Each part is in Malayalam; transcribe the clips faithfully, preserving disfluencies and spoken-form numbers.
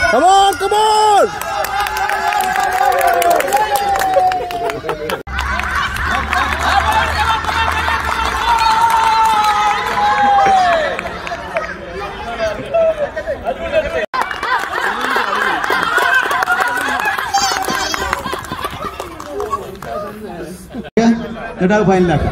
Come on, come on! Let us find that.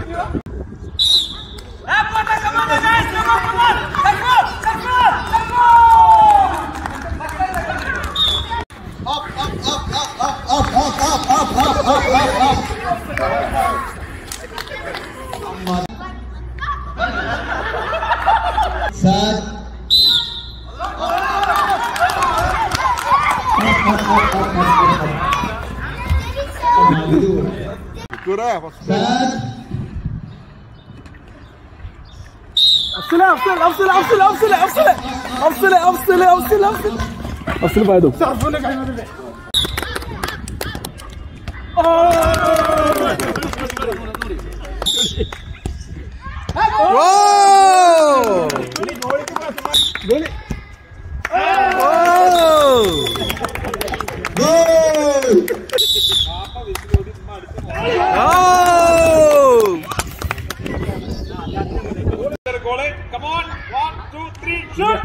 أفصله أفصله أفصله أفصله أفصله أفصله أفصله أفصله أفصله أفصله أفصله بعده Come on, one, two, three, shoot!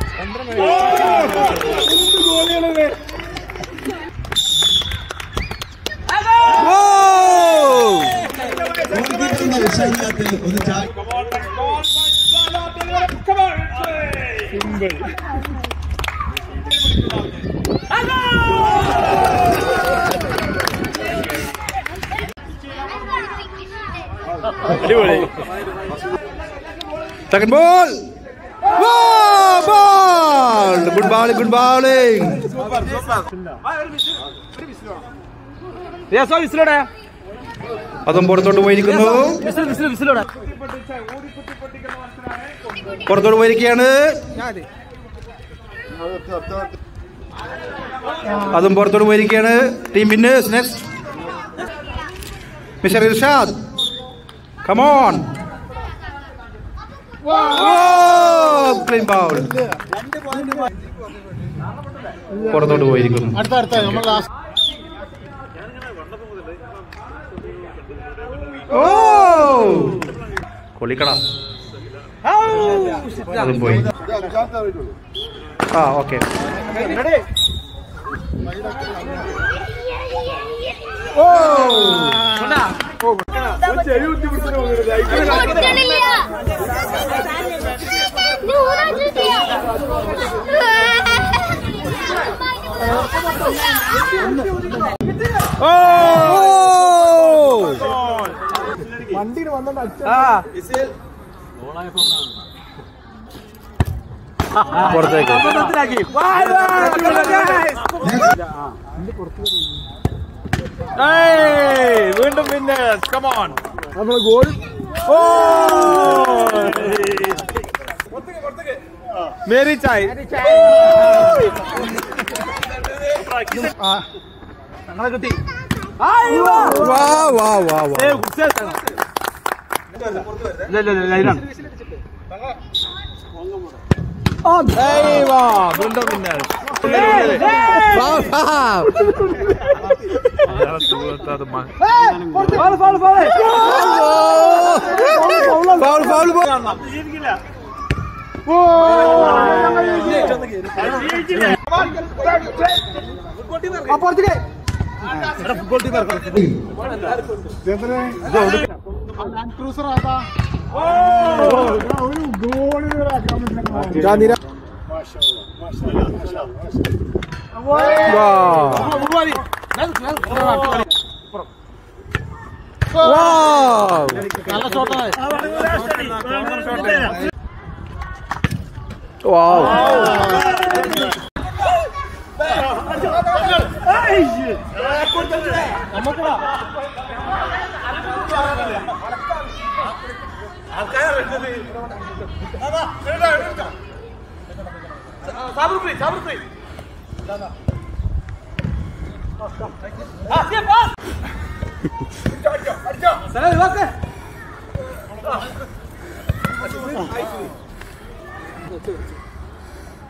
Come on, next ball, come on! Second ball. Wow, ball. Good bowling, good bowling. Yeah, sorry, slow down. അതും പുറത്തോട്ട് പോയിരിക്കുന്നു. പുറത്തോട്ട് പോയിരിക്കുകയാണ്. അതും പുറത്തോട്ട് പോയിരിക്കുകയാണ്. Team winners next. Mister Irshad. Come on. Oh, clean ball. പുറത്തോട്ട് പോയിരിക്കുന്നു. കൊള്ളിക്കട അതും പോയി. ആ ഓക്കെ. വണ്ടിയിൽ വന്നോണ്ട് പുറത്തേക്ക് വീണ്ടും വിന്നേഴ്സ്. Come on. നമ്മള് ഗോൾ മേരി ചായ് ഞങ്ങളെ കിട്ടി. വീണ്ടും വിന്നേഴ്സ്. ക്രൂസർ ആതാ ഒരു ഗോൾ നല്ല ഷോട്ടാണ്. Sabir free, Sabir free.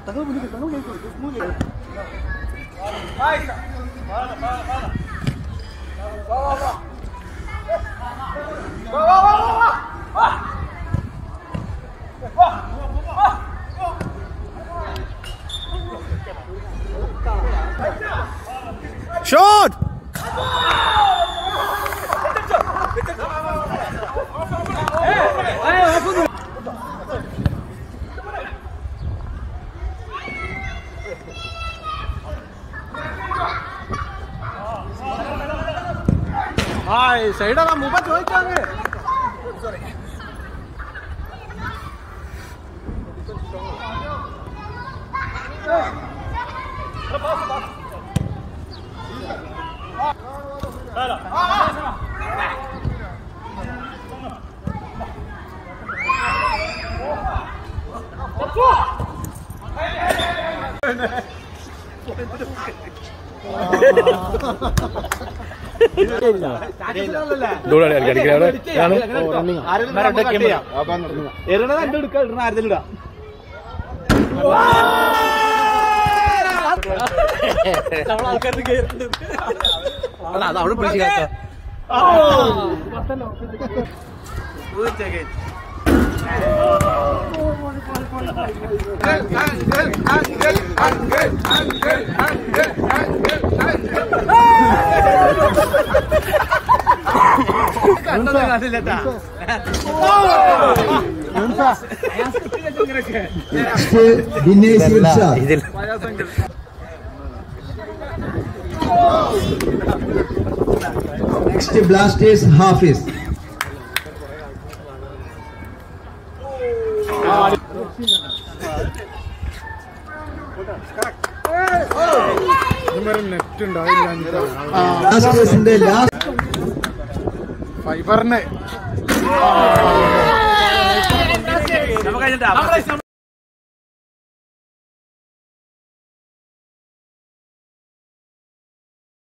Shot! Hi, side ala muba choikange. Sorry. Next blast is Hafiz. Last is in the last. Fiber ne.